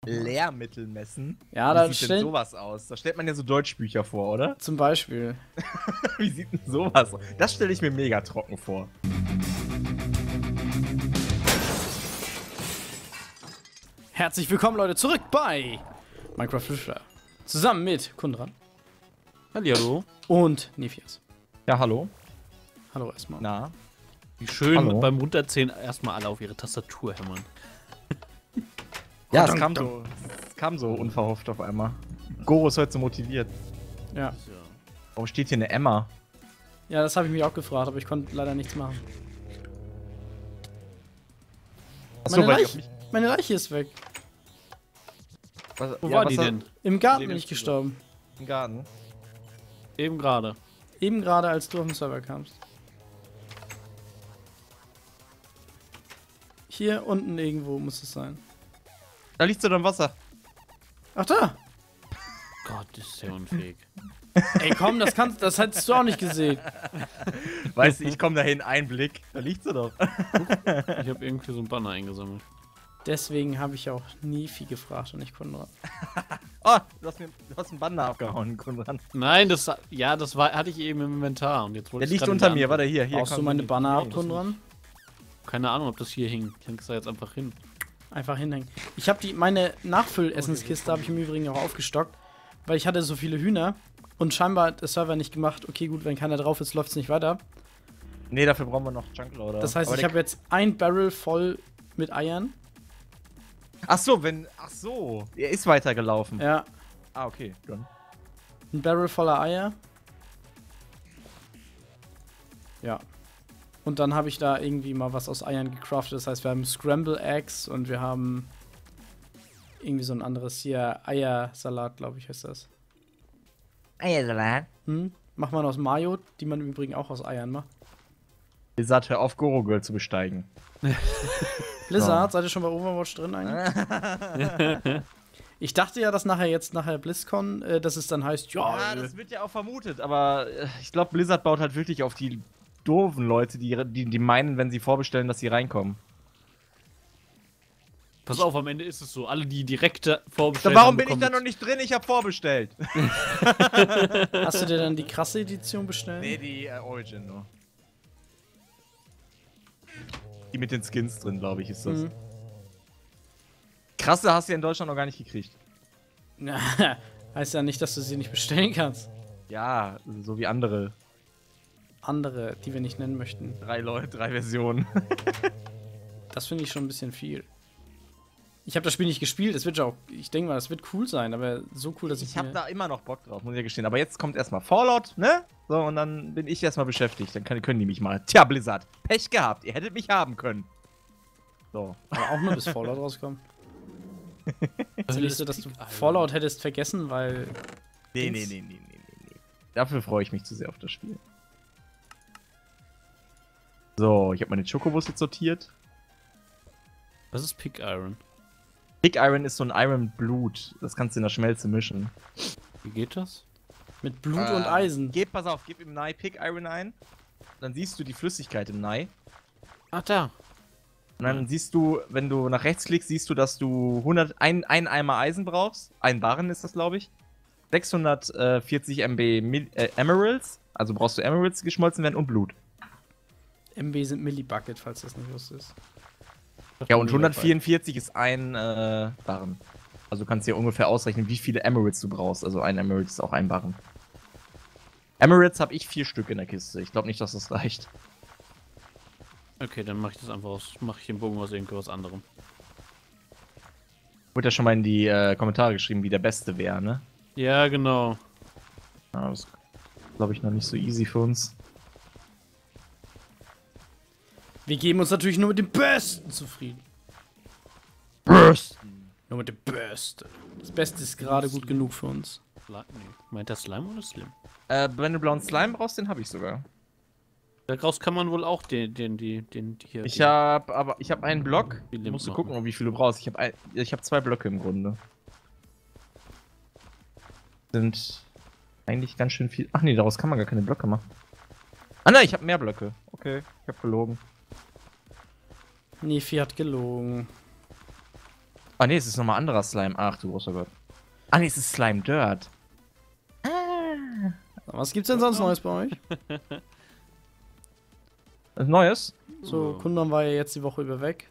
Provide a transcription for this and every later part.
Lehrmittel messen? Ja, Wie da sieht denn stellt sowas aus? Da stellt man ja so Deutschbücher vor, oder? zum Beispiel. Wie sieht denn sowas aus? Das stelle ich mir mega trocken vor. Herzlich willkommen, Leute, zurück bei Minecraft Fischer. Zusammen mit Kundran Hallihallo. und Nephias. Ja, hallo. Hallo erstmal. Na? Wie schön Hallo. beim Runterzählen erstmal alle auf ihre Tastatur hämmern. Ja, es kam so unverhofft auf einmal. Goro ist heute so motiviert. Ja. Warum steht hier eine Emma? Ja, das habe ich mich auch gefragt, aber ich konnte leider nichts machen. Achso, weil ich auf mich. Meine Leiche ist weg. Was, Wo ja, war was die hat- denn? Im Garten Nee, bin das ich gestorben. Im Garten. Eben gerade. Eben gerade, als du auf den Server kamst. Hier unten irgendwo muss es sein. Da liegt so dann Wasser. Ach da! Gott, ist der unfähig. Ey komm, das hättest du auch nicht gesehen. Weißt du, ich komme dahin, ein Blick. Da liegt sie doch. Ich habe irgendwie so einen Banner eingesammelt. Deswegen habe ich auch Nefi gefragt und nicht Konrad. Oh, du hast einen Banner abgehauen, Konrad. Nein, hatte ich eben im Inventar und jetzt wollte Der ich liegt gerade unter wieder mir, warte angucken. hier. Brauchst du komm, meine hier. Banner ab, Nee, Konrad? Keine Ahnung, ob das hier hing. Ich häng's da jetzt einfach hin. Einfach hinhängen. Ich habe meine Nachfüllessenskiste habe ich im Übrigen auch aufgestockt, weil ich hatte so viele Hühner und scheinbar hat der Server nicht gemacht, okay gut, wenn keiner drauf ist, läuft es nicht weiter. Nee, dafür brauchen wir noch Junkloader. Das heißt, Aber ich der- habe jetzt ein Barrel voll mit Eiern. Ach so, er ist weitergelaufen. Ja, Ah, okay, dann. ein Barrel voller Eier. Ja. Und dann habe ich da irgendwie mal was aus Eiern gecraftet. Das heißt, wir haben Scramble Eggs und wir haben irgendwie so ein anderes hier, Eiersalat, glaube ich, heißt das. Eiersalat. Macht man aus Mayo, die man im Übrigen auch aus Eiern macht. Blizzard, hör auf, Goro Girl zu besteigen. Blizzard, seid ihr schon bei Overwatch drin eigentlich? Ich dachte ja, dass nachher BlizzCon, dass es dann heißt, Ja, das wird ja auch vermutet, aber ich glaube, Blizzard baut halt wirklich auf die doofen Leute, die meinen, wenn sie vorbestellen, dass sie reinkommen. Pass auf, am Ende ist es so. Alle, die direkt vorbestellt Dann warum haben, bin ich bekommen da noch nicht drin? Ich habe vorbestellt. Hast du dir dann die krasse Edition bestellt? Nee, die Origin nur. Die mit den Skins drin, glaube ich, ist das. Krasse hast du ja in Deutschland noch gar nicht gekriegt. Heißt ja nicht, dass du sie nicht bestellen kannst. Ja, so wie andere. Andere, die wir nicht nennen möchten. 3 Leute, 3 Versionen. Das finde ich schon ein bisschen viel. Ich habe das Spiel nicht gespielt, es wird ja auch, ich denke mal, das wird cool sein, aber so cool, dass Ich habe da immer noch Bock drauf, muss ich ja gestehen. Aber jetzt kommt erstmal Fallout, ne? So, und dann bin ich erstmal beschäftigt. Dann können die mich mal. Tja, Blizzard, Pech gehabt. Ihr hättet mich haben können. So. aber auch nur bis Fallout rauskommt. Das Also nicht so, dass du Fallout hättest vergessen, weil Nee. Dafür freue ich mich zu sehr auf das Spiel. So, ich habe meine Chocobos jetzt sortiert. Was ist Pick Iron? Pick Iron ist so ein Iron Blut. Das kannst du in der Schmelze mischen. Wie geht das? mit Blut und Eisen. Pass auf, gib im Nye Pick Iron ein. Dann siehst du die Flüssigkeit im Nye. Ach, da. Und dann siehst du, wenn du nach rechts klickst, siehst du, dass du ein Eimer Eisen brauchst. Ein Barren ist das, glaube ich. 640 MB Emeralds. Also brauchst du Emeralds, die geschmolzen werden, und Blut. MB sind Millibucket, falls das nicht wusstest. Ja, und 144 ist ein Barren. Also du kannst dir ungefähr ausrechnen, wie viele Emeralds du brauchst. Also ein Emerald ist auch ein Barren. Emeralds habe ich 4 Stück in der Kiste. Ich glaube nicht, dass das reicht. Okay, dann mache ich das einfach aus. Mache ich den Bogen aus irgendwas anderem. Wurde ja schon mal in die Kommentare geschrieben, wie der Beste wäre, ne? Ja, genau. Ja, das ist, glaube ich, noch nicht so easy für uns. Wir geben uns natürlich nur mit dem Besten zufrieden. Besten! Nur mit dem Besten. Das Beste ist gerade gut genug für uns. Nee. Meint der Slime oder Slim? Wenn du blauen Slime brauchst, den habe ich sogar. Daraus kann man wohl auch den hier. Ich habe einen Block. Die Limp Musst du machen. gucken, wie viel du brauchst. Ich habe 2 Blöcke im Grunde. Sind eigentlich ganz schön viel. Ach nee, daraus kann man gar keine Blöcke machen. Ah nein, ich habe mehr Blöcke. Okay, ich habe gelogen. Nefi hat gelogen. Ah, nee, es ist nochmal anderer Slime. Ach, du großer Gott. Ah, nee, es ist Slime Dirt. Was gibt's denn sonst Neues bei euch? Was Neues? So, Kundan war ja jetzt die Woche über weg.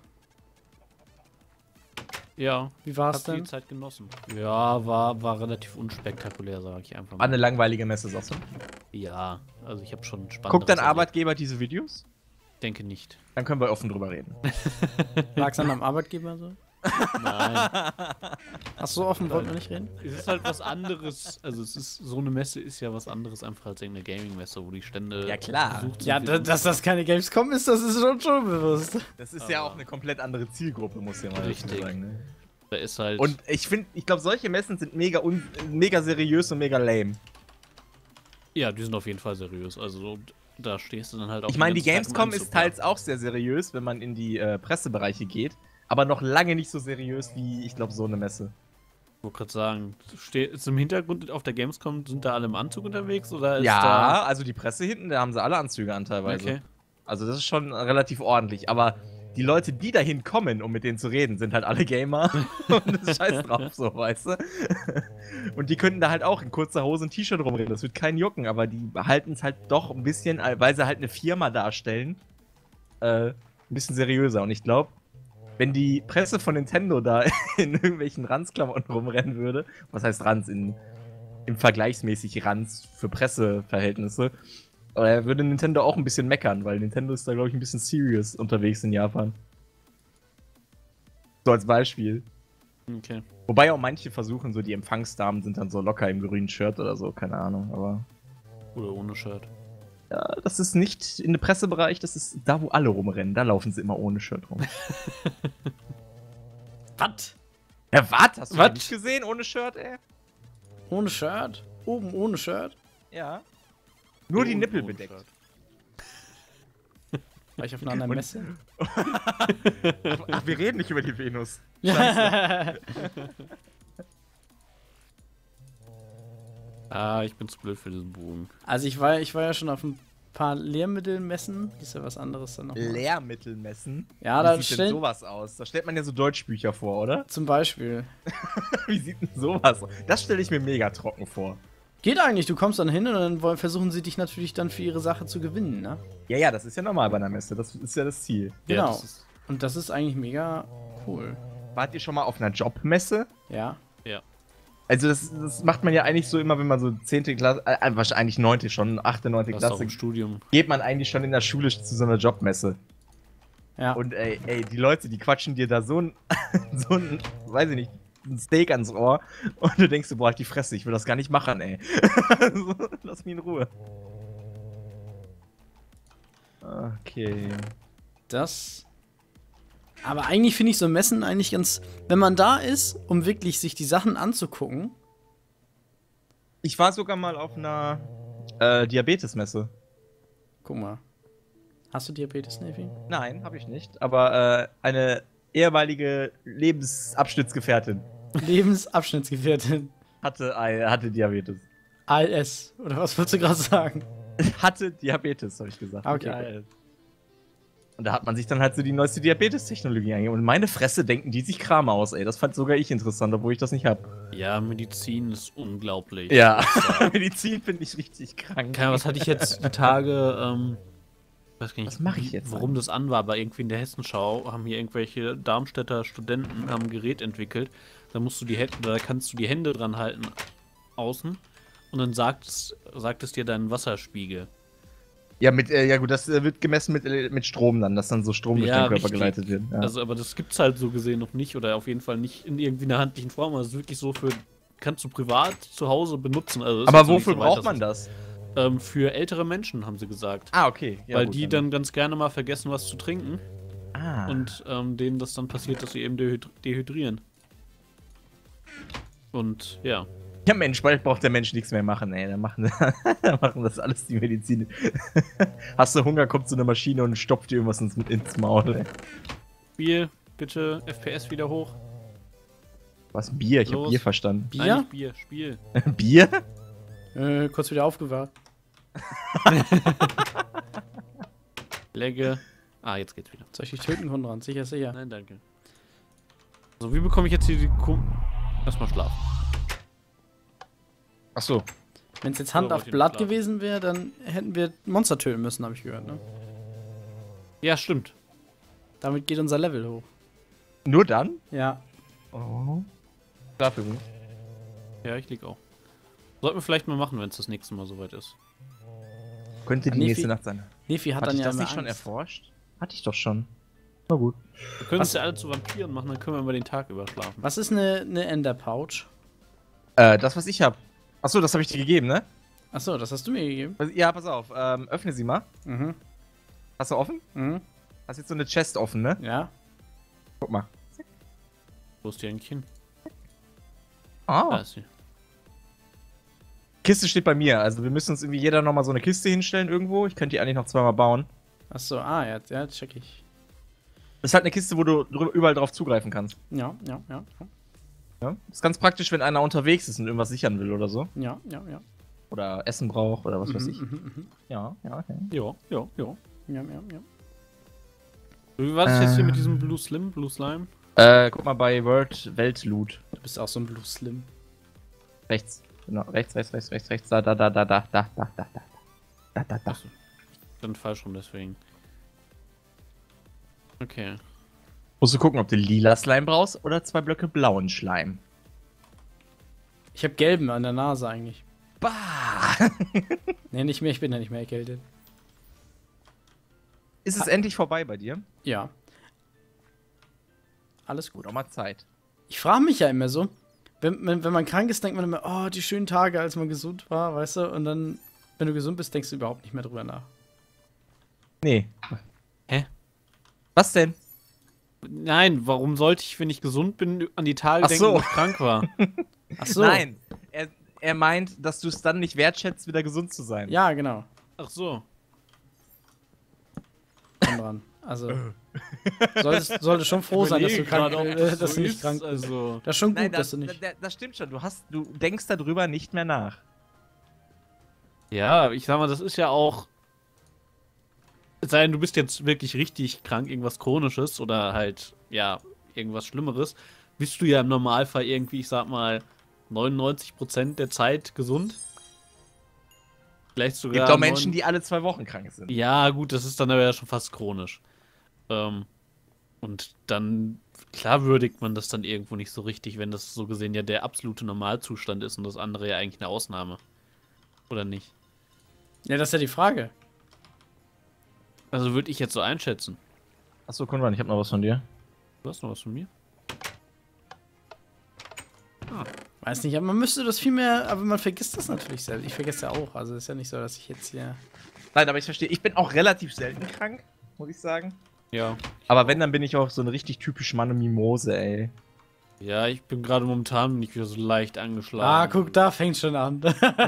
Ja, Wie war's hab viel denn? Zeit genossen. Ja, war relativ unspektakulär, sage ich einfach War mal. eine langweilige Messe, sagst du? Ja, also ich habe schon spannend. Guckt dein Arbeitgeber diese Videos? Denke nicht. Dann können wir offen drüber reden. Lag's an deinem Arbeitgeber so? Nein. Ach so, offen wollten wir nicht reden? Es ist halt was anderes. Also es ist so eine Messe ist ja was anderes einfach als irgendeine Gaming-Messe, wo die Stände Ja, klar. besucht sind. Ja, dass das keine Gamescom ist, das ist schon bewusst. Das ist ja auch eine komplett andere Zielgruppe, muss ich mal dazu Richtig. sagen. Ne? Da ist halt. Und ich glaube, solche Messen sind mega seriös und mega lame. ja, die sind auf jeden Fall seriös. Also so, da stehst du dann halt auch. Ich meine, die den ganzen Tag im Gamescom ist Anzug, teils auch sehr seriös, wenn man in die Pressebereiche geht. Aber noch lange nicht so seriös wie, ich glaube, so eine Messe. Ich wollte gerade sagen, ist im Hintergrund auf der Gamescom, sind da alle im Anzug unterwegs? Oder ist Ja, also die Presse hinten, da haben sie alle Anzüge an teilweise. Okay. Also das ist schon relativ ordentlich. Aber die Leute, die dahin kommen, um mit denen zu reden, sind halt alle Gamer. Und das ist scheiß drauf, so, weißt du? Und die könnten da halt auch in kurzer Hose und T-Shirt rumreden. Das wird keinen jucken, aber die halten es halt doch ein bisschen, weil sie halt eine Firma darstellen, ein bisschen seriöser. Und ich glaube, wenn die Presse von Nintendo da in irgendwelchen Ranzklamotten rumrennen würde, was heißt Ranz? Im vergleichsmäßig Ranz für Presseverhältnisse, würde Nintendo auch ein bisschen meckern, weil Nintendo ist da, glaube ich, ein bisschen serious unterwegs in Japan. So als Beispiel. Okay. Wobei auch manche versuchen, so die Empfangsdamen sind dann so locker im grünen Shirt oder so, keine Ahnung, aber. Oder ohne Shirt. Ja, das ist nicht in dem Pressebereich, das ist da, wo alle rumrennen. Da laufen sie immer ohne Shirt rum. Was? Ja, was? Hast du Was? nicht gesehen ohne Shirt, ey? Ohne Shirt? Oben ohne Shirt? Ja. Nur die Ohne- Nippel ohne bedeckt. Shirt. War ich auf einer anderen Und- Messe? Ach, wir reden nicht über die Venus. Ah, ich bin zu blöd für diesen Bogen. Also ich war ja schon auf ein paar Lehrmittelmessen. Das ist ja was anderes dann noch. Lehrmittelmessen? Ja, Wie da sieht denn stellen sowas aus? Da stellt man ja so Deutschbücher vor, oder? zum Beispiel. Wie sieht denn sowas aus? Das stelle ich mir mega trocken vor. Geht eigentlich, du kommst dann hin und dann versuchen sie dich natürlich dann für ihre Sache zu gewinnen, ne? Ja, ja, das ist ja normal bei einer Messe. Das ist ja das Ziel. Ja, Genau. das ist, Und das ist eigentlich mega cool. Wart ihr schon mal auf einer Jobmesse? Ja. ja. Also das macht man ja eigentlich so immer, wenn man so 10. Klasse, wahrscheinlich 9. schon, 8., 9. Das ist auch Klasse, im Studium. geht man eigentlich schon in der Schule zu so einer Jobmesse. Ja. Und ey, die Leute, die quatschen dir da so ein, weiß ich nicht, ein Steak ans Ohr und du denkst so, boah, halt die Fresse, ich will das gar nicht machen, ey. So, lass mich in Ruhe. Okay. Das. Aber eigentlich finde ich so Messen eigentlich ganz. Wenn man da ist, um wirklich sich die Sachen anzugucken. Ich war sogar mal auf einer Diabetesmesse. Guck mal. Hast du Diabetes, Navy? Nein, habe ich nicht. Aber eine ehemalige Lebensabschnittsgefährtin Lebensabschnittsgefährtin. hatte Diabetes. ALS. Oder was wolltest du gerade sagen? Hatte Diabetes, habe ich gesagt. Ah, okay, Ja, gut. ja. Und da hat man sich dann halt so die neueste Diabetes-Technologie angegeben. Und meine Fresse denken die sich Kram aus, ey. Das fand sogar ich interessant, obwohl ich das nicht hab. Ja, Medizin ist unglaublich. Ja, Medizin finde ich richtig krank. Keine Ahnung, was hatte ich jetzt die Tage, weiß gar nicht, Was mache ich jetzt warum das an war, aber irgendwie in der Hessenschau haben hier irgendwelche Darmstädter Studenten haben ein Gerät entwickelt. Da kannst du die Hände dran halten außen und dann sagt es dir deinen Wasserspiegel. Ja, ja gut, das wird gemessen mit Strom dann, dass dann so Strom durch Ja, den Körper richtig. geleitet wird. Ja. Also, aber das gibt's halt so gesehen noch nicht oder auf jeden Fall nicht in irgendwie einer handlichen Form. Also, es ist wirklich so kannst du privat zu Hause benutzen. Also ist aber jetzt noch nicht wofür so weit, braucht dass man es- das? Für ältere Menschen, haben sie gesagt. Ah, okay. Ja, Weil gut, die dann ganz gerne mal vergessen, was zu trinken. Ah. Und denen das dann passiert, dass sie eben dehydrieren. Und ja. Ja, Mensch, bald braucht der Mensch nichts mehr machen, ey. Dann machen das alles die Medizin. Hast du Hunger, kommt so eine Maschine und stopft dir irgendwas ins Maul, ey. Spiel, bitte, FPS wieder hoch. Was, Bier? Ich hab Los. Bier verstanden. Bier? Nein, nicht Bier, Spiel. Bier? Kurz wieder aufgewacht. Legge. Ah, jetzt geht's wieder. Soll ich dich töten, Konrad? Sicher, sicher. Nein, danke. Also wie bekomme ich jetzt hier die Erstmal schlafen. Achso. Wenn es jetzt Hand Oder auf wollt ihr Blatt noch schlafen? gewesen wäre, dann hätten wir Monster töten müssen, habe ich gehört, ne? Ja, stimmt. Damit geht unser Level hoch. Nur dann? Ja. Oh. Dafür. Ja, ich lieg auch. Sollten wir vielleicht mal machen, wenn es das nächste Mal soweit ist. Könnte die Nefi- nächste Nacht sein. Nefi hat Hatte dann ich ja das immer nicht schon Angst. erforscht? Hatte ich doch schon. Na gut. Wir können es ja alle zu Vampiren machen, dann können wir mal den Tag überschlafen. Was ist eine Ender Pouch? Das, was ich hab. Achso, das habe ich dir gegeben, ne? Achso, das hast du mir gegeben. Ja, pass auf. Öffne sie mal. Mhm. Hast du offen? Mhm. Hast jetzt so eine Chest offen, ne? Ja. Guck mal. Wo ist die eigentlich hin? Ah. Da ist sie. Kiste steht bei mir. Also wir müssen uns irgendwie jeder nochmal so eine Kiste hinstellen irgendwo. Ich könnte die eigentlich noch zweimal bauen. Achso, ja, check ich. Das ist halt eine Kiste, wo du überall drauf zugreifen kannst. Ja. Ja? Ist ganz praktisch, wenn einer unterwegs ist und irgendwas sichern will oder so. Ja. Oder Essen braucht oder was weiß ich. Mhm. Ja, okay. Ja. Ja. Wie war das jetzt hier mit diesem Blue Slime? Guck mal bei Weltloot. Du bist auch so ein Blue Slim. Rechts. Genau, rechts. Da. Dann falsch rum, deswegen. Okay. Musst du gucken, ob du lila Slime brauchst oder 2 Blöcke blauen Schleim. Ich habe gelben an der Nase eigentlich. Bah! Nee, nicht mehr, ich bin ja nicht mehr erkältet. Ist es endlich vorbei bei dir? Ja. Alles gut. Gut, auch mal Zeit. Ich frage mich ja immer so, wenn man krank ist, denkt man immer, oh, die schönen Tage, als man gesund war, weißt du? Und dann, wenn du gesund bist, denkst du überhaupt nicht mehr drüber nach. Nee. Hä? Was denn? Nein, warum sollte ich, wenn ich gesund bin, an die Tage Ach denken, so. wo ich krank war? Ach so. Nein. Er meint, dass du es dann nicht wertschätzt, wieder gesund zu sein. Ja, genau. Ach so. Komm dran. Also, solltest schon froh sein, dass du krank dass du nicht krank bist. Also, Das ist schon gut, Nein, dass du nicht. das stimmt schon. Du denkst darüber nicht mehr nach. ja, ich sag mal, das ist ja auch. Es sei denn, du bist jetzt wirklich richtig krank, irgendwas Chronisches oder halt, ja, irgendwas Schlimmeres, bist du ja im Normalfall irgendwie, ich sag mal, 99% der Zeit gesund. Vielleicht sogar. Gibt auch Menschen, die alle 2 Wochen krank sind. Ja, gut, das ist dann aber ja schon fast chronisch. Und dann, klar würdigt man das dann irgendwo nicht so richtig, wenn das so gesehen ja der absolute Normalzustand ist und das andere ja eigentlich eine Ausnahme. Oder nicht? Ja, das ist ja die Frage. Also würde ich jetzt so einschätzen. Achso, Konrad, ich hab noch was von dir. Du hast noch was von mir? Weiß nicht, aber man müsste das viel mehr, aber man vergisst das natürlich selbst. Ich vergesse ja auch, also ist ja nicht so, dass ich jetzt hier... Nein, aber ich verstehe. Ich bin auch relativ selten krank, muss ich sagen. Ja. Aber wenn, dann bin ich auch so eine richtig typisch Mann-Mimose, ey. Ja, ich bin gerade momentan nicht wieder so leicht angeschlagen. Ah, guck, da fängt schon an.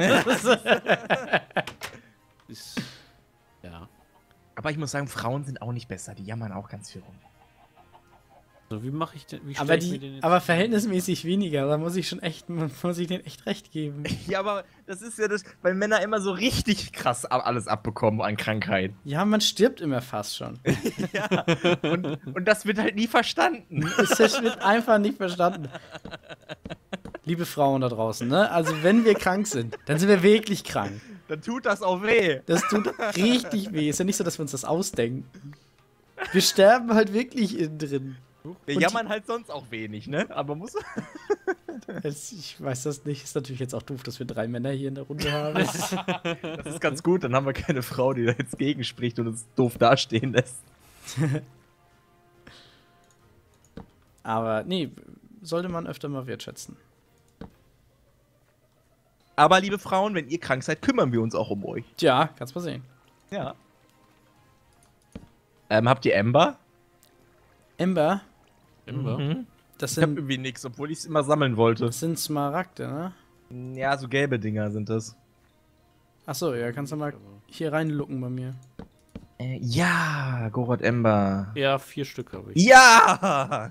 Ist, ja. Aber ich muss sagen, Frauen sind auch nicht besser. Die jammern auch ganz viel rum. So, wie mache ich denn? Wie aber, stell ich mir den jetzt aber verhältnismäßig weniger, da muss ich denen echt recht geben. Ja, aber das ist ja das, weil Männer immer so richtig krass alles abbekommen an Krankheit. Ja, man stirbt immer fast schon. Ja. Und das wird halt nie verstanden. Das wird einfach nicht verstanden. Liebe Frauen da draußen, ne? Also wenn wir krank sind, dann sind wir wirklich krank. Dann tut das auch weh. Das tut richtig weh. Ist ja nicht so, dass wir uns das ausdenken. Wir sterben halt wirklich innen drin. Wir Und jammern halt sonst auch wenig, ne? Aber muss. Ich weiß das nicht. Ist natürlich jetzt auch doof, dass wir 3 Männer hier in der Runde haben. Das ist ganz gut, dann haben wir keine Frau, die da jetzt gegenspricht und uns doof dastehen lässt. Aber nee, sollte man öfter mal wertschätzen. Aber liebe Frauen, wenn ihr krank seid, kümmern wir uns auch um euch. Tja, kannst mal sehen. Ja. Habt ihr Ember? Ember, Ember? das Ich hab sind, irgendwie nix, obwohl ich es immer sammeln wollte. das sind Smaragde, ne? Ja, so gelbe Dinger sind das. Achso, ja, kannst du mal hier reinlucken bei mir. Ja, Gorod Ember. Ja, 4 Stück habe ich. Ja!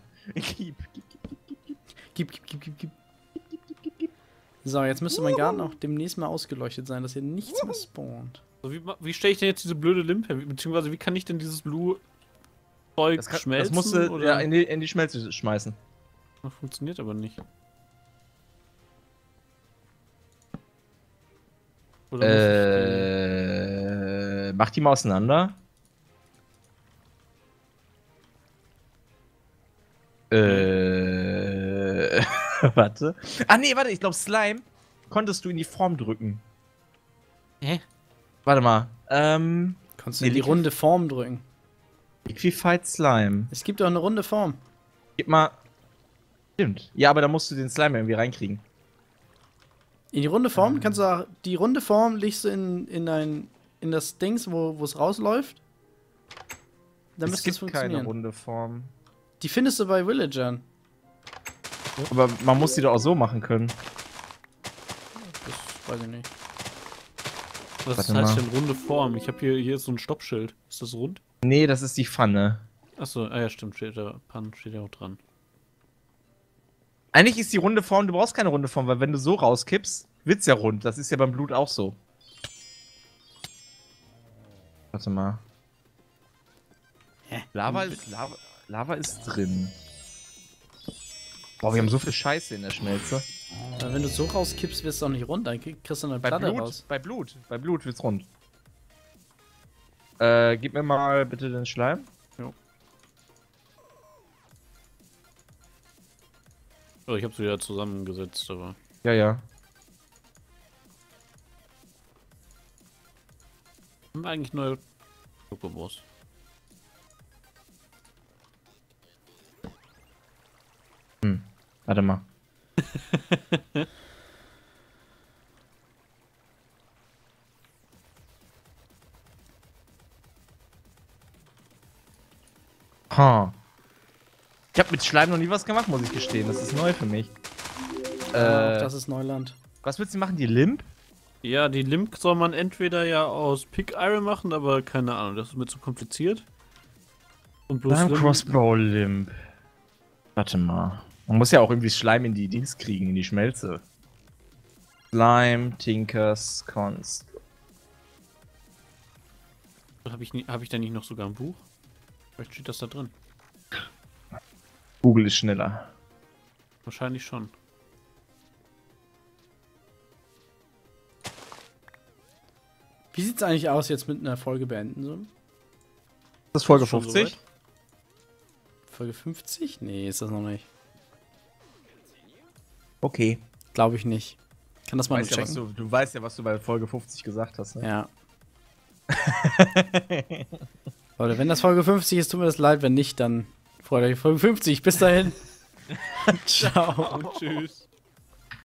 Gib. So, jetzt müsste mein Garten auch demnächst mal ausgeleuchtet sein, dass hier nichts mehr spawnt. So, wie stelle ich denn jetzt diese blöde Limpe? Beziehungsweise wie kann ich denn dieses Blue Zeug Das schmelzen? musst du oder? ja, in die Schmelze schmeißen. Das funktioniert aber nicht. Oder muss Mach die mal auseinander. Warte. Ah, nee, warte, ich glaube, Slime konntest du in die Form drücken. Hä? Warte mal. Kannst du in die runde Form drücken. Liquefied Slime. Es gibt doch eine runde Form. Gib mal. Stimmt. Ja, aber da musst du den Slime irgendwie reinkriegen. In die runde Form kannst du auch, die runde Form legst du in das Dings, wo es rausläuft. Dann müsste es funktionieren. Keine runde Form. Die findest du bei Villagern. Aber man muss die doch auch so machen können. Das weiß ich nicht. Was Warte heißt mal. denn runde Form? Ich habe hier ist so ein Stoppschild. Ist das rund? Nee, das ist die Pfanne. Achso, ah ja, stimmt, steht da auch dran. Eigentlich ist die runde Form, du brauchst keine runde Form, weil wenn du so rauskippst, wird's ja rund. Das ist ja beim Blut auch so. Warte mal. Hä? Lava ist drin. Boah, wir haben so viel Scheiße in der Schmelze. Aber wenn du so rauskippst, wirst du auch nicht rund. Dann kriegst du eine Platte raus. Bei Blut wird's rund. Gib mir mal bitte den Schleim. Jo. Oh, ich hab's wieder zusammengesetzt, aber. Ja, ja. Haben wir eigentlich neue Schokobos? Warte mal. Ha. Ich habe mit Schleim noch nie was gemacht, muss ich gestehen. Das ist neu für mich. Auch das ist Neuland. Was willst du machen? Die Limp? Ja, die Limp soll man entweder ja aus Pick Iron machen, aber keine Ahnung, das ist mir zu kompliziert. Und bloß Slime Limp- Crossbow Limp. Warte mal. Man muss ja auch irgendwie Schleim in die Dings kriegen, in die Schmelze. Slime, Tinkers, Cons. Hab ich da nicht noch sogar ein Buch? Vielleicht steht das da drin. Google ist schneller. Wahrscheinlich schon. Wie sieht's eigentlich aus jetzt mit einer Folge beenden? So? Das ist Folge Ist schon 50? soweit? Folge 50? Nee, ist das noch nicht. Okay. Glaube ich nicht. Kann das mal Weißt ja, was checken? du weißt ja, was du bei Folge 50 gesagt hast, ne? Ja. Leute, wenn das Folge 50 ist, tut mir das leid. Wenn nicht, dann freut euch auf Folge 50. Bis dahin. Ciao. Und tschüss.